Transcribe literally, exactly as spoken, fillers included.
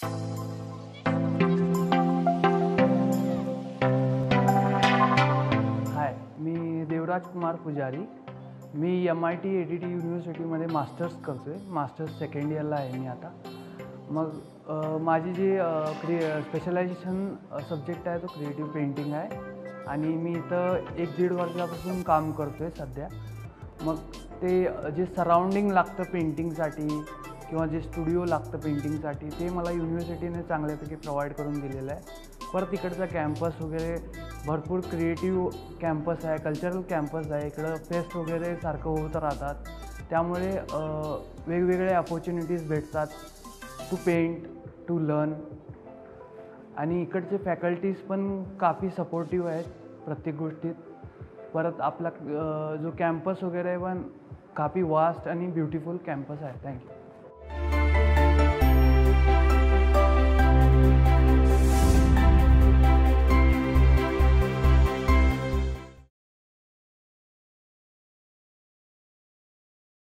हाय, मी देवराज कुमार पुजारी. मी M I T A D T युनिव्हर्सिटीमध्ये masters करतो आहे. मास्टर्स सेकंड इयरला आहे मी आता. मग अ, माझी जी क्रि स्पेशलायझेशन सब्जेक्ट आहे तो क्रिएटिव्ह पेंटिंग आहे आणि मी इथं एक दीड वर्षापासून काम करतो आहे सध्या. मग ते जे सराउंडिंग लागतं पेंटिंगसाठी किंवा जे स्टुडिओ लागतं पेंटिंगसाठी ते मला युनिव्हर्सिटीने चांगल्यापैकी प्रोव्हाइड करून दिलेलं आहे. परत इकडचा कॅम्पस वगैरे भरपूर क्रिएटिव्ह कॅम्पस आहे, कल्चरल कॅम्पस आहे. इकडं फेस्ट वगैरे सारखं होत राहतात, त्यामुळे वेगवेगळे अपॉर्च्युनिटीज भेटतात टू पेंट, टू लर्न. आणि इकडचे फॅकल्टीज पण काफ़ी सपोर्टिव्ह आहेत प्रत्येक गोष्टीत. परत आपला जो कॅम्पस वगैरे पण काफ़ी वास्ट आणि ब्युटिफुल कॅम्पस आहे. थँक्यू.